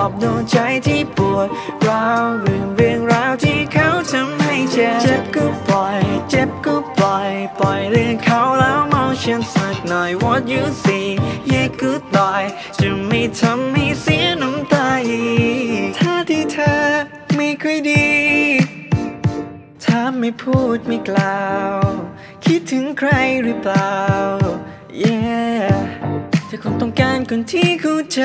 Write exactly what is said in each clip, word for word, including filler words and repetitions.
อบดวงใจที่ปวดร้าวเรื่องเรื่องราวที่เขาทำให้เจ็บเจ็บก็ปล่อยเจ็บก็ปล่อยปล่อยเรื่องเขาแล้วมองฉันสักหน่อย What you see yeah goodbye จะไม่ทำให้เสียน้ำตาอีกถ้าที่เธอไม่ค่อยดีถ้าไม่พูดไม่กล่าวคิดถึงใครหรือเปล่า yeah เธอคงต้องการคนที่เข้าใจ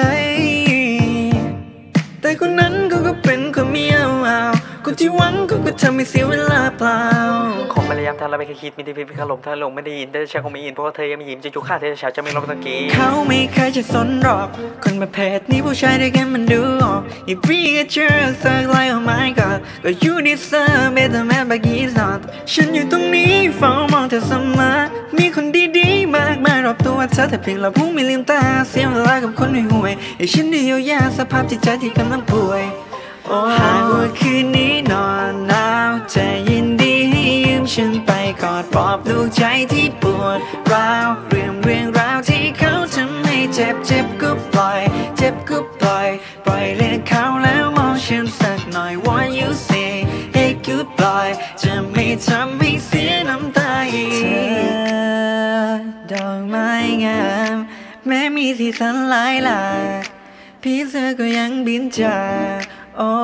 แต่คนนั้นเขาก็เป็นคนไม่เอาเอาคนที่หวังเขาก็ทำให้เสียเวลาเปล่าคงพยายามทำแล้วไม่เคยคิดมีแต่เพียงขลมถ้าลงไม่ได้ยินแต่ฉันคงไม่อินเพราะว่าเธอยังไม่ยิ้มจะจุกขาเธอจะจะไม่ลงตะกี้เขาไม่เคยจะสนหรอกคนประเภทนี้ผู้ชายด้วยกันมันดูออก If we get yours stuck like oh my god ก็ you deserve better man but he's not ฉันอยู่ตรงนี้เฝ้ามองเธอเสมอมีคนดีๆมากมายรอบตัวเธอแต่เพียงเราพุ่งไม่ลืมตาเสียเวลากับคนห่วยๆให้ฉันได้เยียวยาสภาพจิตใจที่กำลังป่วยหากว่าคืนนี้นอนหนาวจะยินดีให้ยืมฉันไปกอดปลอบดวงใจที่ปวดร้าวเรื่องเรื่องราวที่เขาทำให้เจ็บเจ็บก็ปล่อยเจ็บก็ปล่อยปล่อยเรื่องเขาแล้วมองฉันสักหน่อย What you say hey goodbye จะไม่ทำให้เสียน้ำตาอีกเธอดอกไม้งามแม้มีสีสันหลายหลากพี่เสือก็ยังบินจากโอ้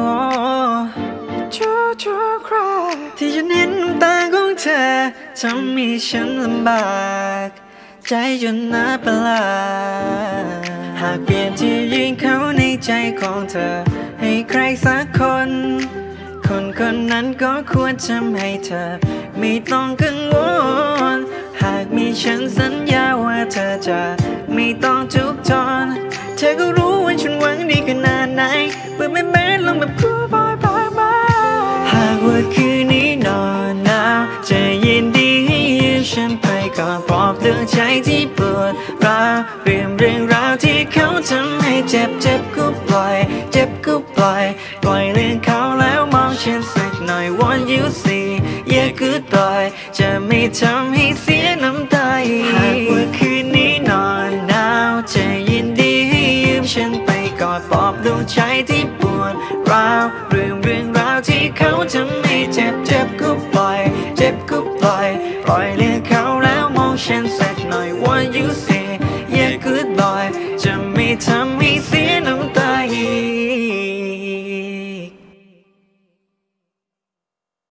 ชั่วชั่วคราที่ฉันเห็นน้ำตาของเธอทำให้ฉันลำบากใจจนน่าประหลาดหากเปลี่ยนที่ยืนเขาในใจของเธอให้ใครสักคนคนคนนั้นก็ควรทำให้เธอไม่ต้องกังวลหากมีฉันสัญญาว่าเธอจะไม่ต้องทุกข์ทนเธอก็รู้ว่าฉันหวังดีขนาดไหนเปิดไม่แม้ลงแบบพูดบายบายบายหากว่าคืนนี้นอนหนาวจะยินดีให้ยืมฉันไปก่อนปลอบดวงใจที่ปวดร้าวเรื่องเรื่องราวที่เขาทำให้เจ็บเจ็บก็ปล่อยเจ็บก็ปล่อยปล่อยเรื่องเขาแล้วมองฉันสักหน่อย What you see yeah goodbye จะไม่ทำให้เสียน้ำตาอีกหากว่าคืนนี้นอนหนาวจะยินดีให้ยืมฉันไปกอดปลอบดวงใจที่ปวดร้าวเรื่องเรื่องราวที่เขาทำให้เจ็บเจ็บก็ปล่อยเจ็บก็ปล่อยปล่อยเรื่องเขาแล้วมองฉันสักหน่อย What you say yeah goodbye จะไม่ทำให้